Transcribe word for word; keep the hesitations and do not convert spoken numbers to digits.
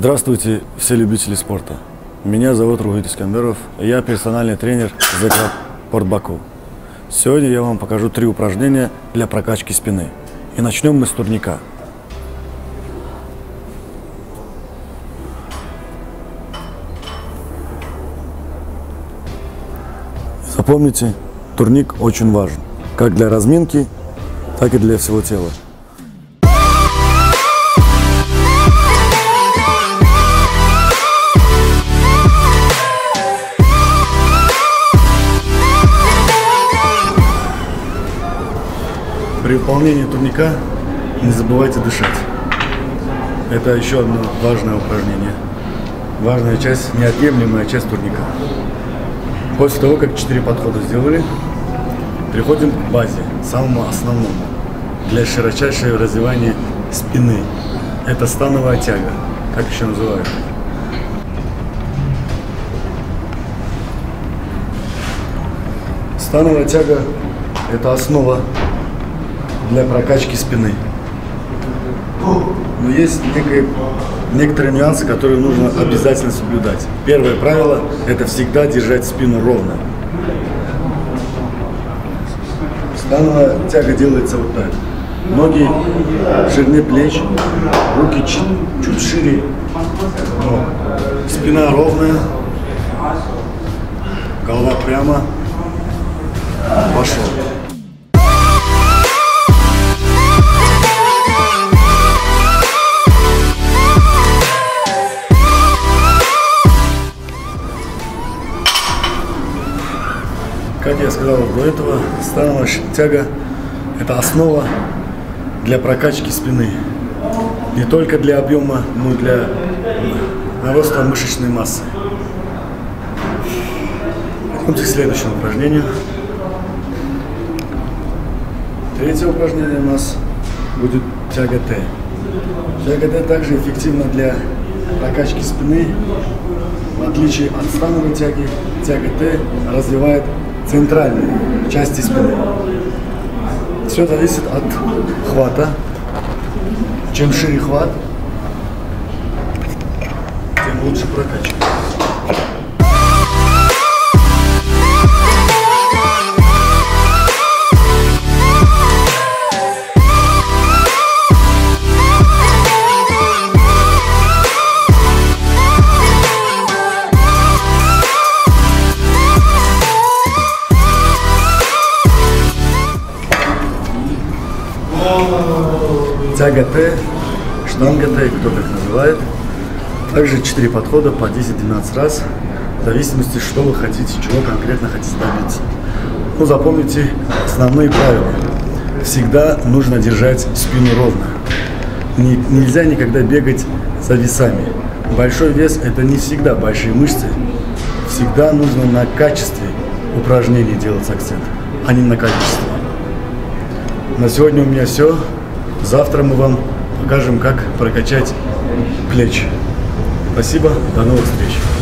Здравствуйте, все любители спорта. Меня зовут Ругит Искандеров, я персональный тренер зэ клаб Порт Баку. Сегодня я вам покажу три упражнения для прокачки спины. И начнем мы с турника. Запомните, турник очень важен, как для разминки, так и для всего тела. При выполнении турника не забывайте дышать. Это еще одно важное упражнение. Важная часть, неотъемлемая часть турника. После того, как четыре подхода сделали, переходим к базе, самому основному, для широчайшего развивания спины. Это становая тяга, как еще называют. Становая тяга – это основа для прокачки спины. Но есть некие, некоторые нюансы, которые нужно обязательно соблюдать. Первое правило – это всегда держать спину ровно. Становая тяга делается вот так. Ноги ширине плеч, руки чуть, чуть шире, спина ровная, голова прямо. Пошел. Как я сказал до этого, становая тяга – это основа для прокачки спины. Не только для объема, но и для нароста мышечной массы. Перейдем к следующему упражнению. Третье упражнение у нас будет тяга Т. Тяга Т также эффективна для прокачки спины. В отличие от становой тяги, тяга Т развивает центральные части спины. Все зависит от хвата. Чем шире хват, тем лучше прокачка. Тяга Т, штанга Т, кто как называет. Также четыре подхода по десять-двенадцать раз, в зависимости, что вы хотите, чего конкретно хотите добиться. Ну, запомните основные правила. Всегда нужно держать спину ровно. Не, нельзя никогда бегать за весами. Большой вес – это не всегда большие мышцы. Всегда нужно на качестве упражнений делать акцент, а не на количестве. На сегодня у меня все. Завтра мы вам покажем, как прокачать плечи. Спасибо, до новых встреч.